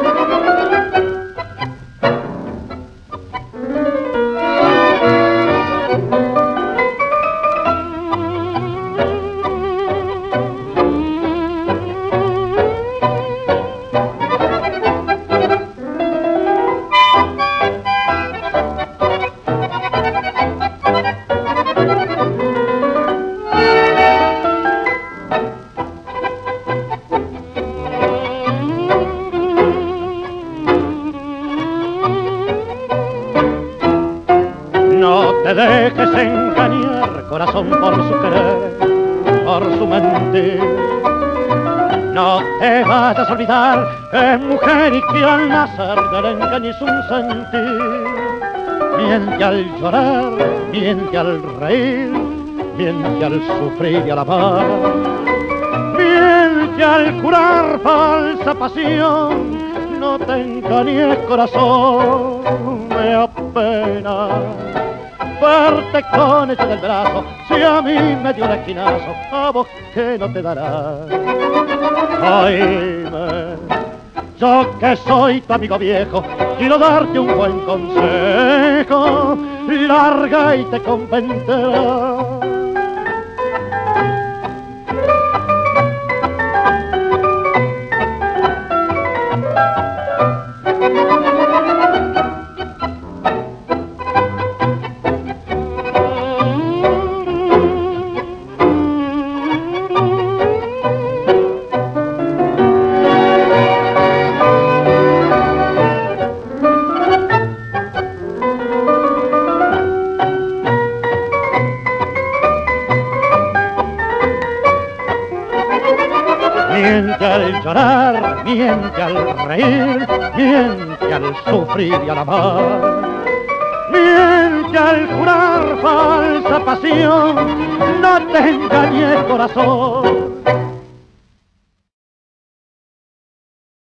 No te dejes engañar, corazón, por su querer, por su mentir. No te vayas a olvidar que es mujer y que al nacer del engaño es un sentir. Miente al llorar, miente al reír, miente al sufrir y al amar. Miente al curar falsa pasión, no te engañes, corazón, me apena verte con ella del brazo. Si a mí me dio el esquinazo, a vos que no te dará. Oíme, yo que soy tu amigo viejo, quiero darte un buen consejo, larga y te convencerá. Miente al llorar, miente al reír, miente al sufrir y al amar. Miente al jurar falsa pasión, no te engañes, corazón,